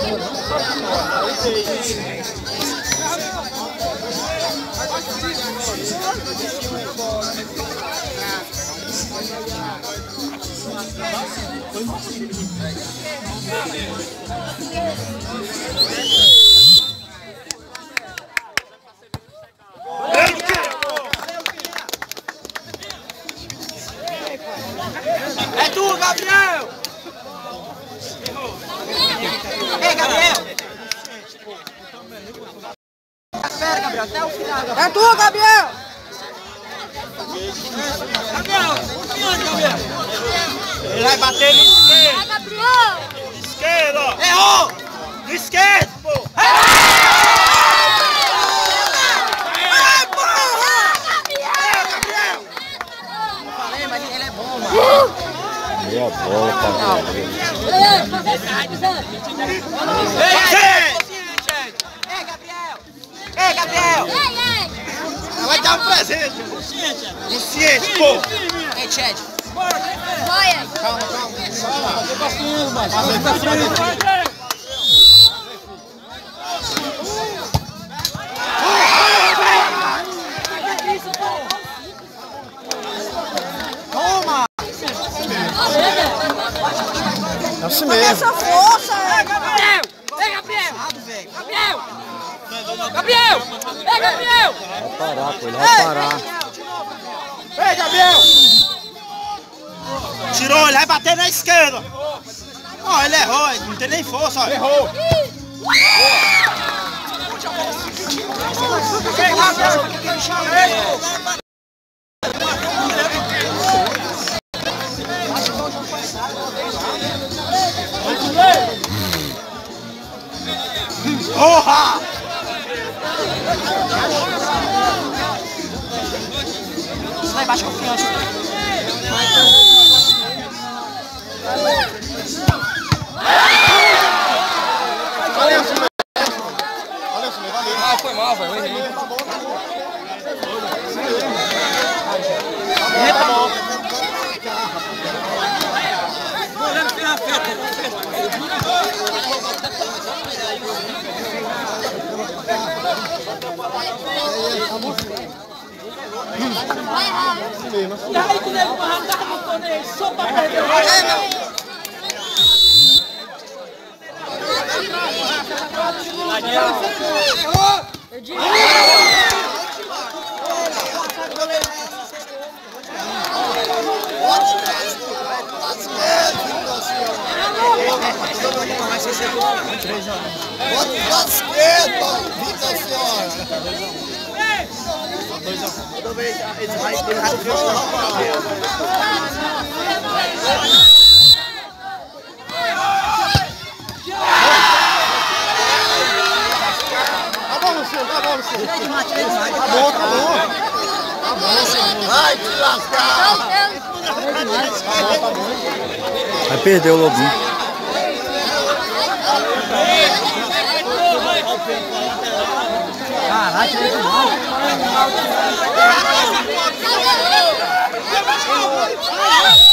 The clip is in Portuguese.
É tu, Gabriel! Ei, Gabriel! Espera, Gabriel, até o final. É tu, Gabriel! Gabriel! Gabriel! Ele vai bater no esquerdo! Vai, Gabriel! Esquerdo! Errou! No esquerdo, pô! Vai, porra! Gabriel! Falei, mas ele é bom, mano. Meia bola pra caralho. Ei, Gabriel! Ei, Gabriel! Ela vai dar um presente! Consciente, pô! Ei, Chad! Vai! Calma, calma! Toma! É assim mesmo. Essa força! Ei, Gabriel! Ei, Gabriel! Gabriel! Gabriel! Ei, Gabriel! Vai parar, pô, ele vai parar. Ei, Gabriel! Tirou, ele vai bater na esquerda! Ó, ele errou, não tem nem força, ó. Errou! Porra! Isso lá embaixo, confiança. Ah, foi mal, velho. Eu errei. E aí, quando ele tava botando ele só pra perder Bota esquerda, Vitor Senhora! Toda vez ele vai Vai te lascar! Vai perder o Lobinho. Caraca, ele é mal.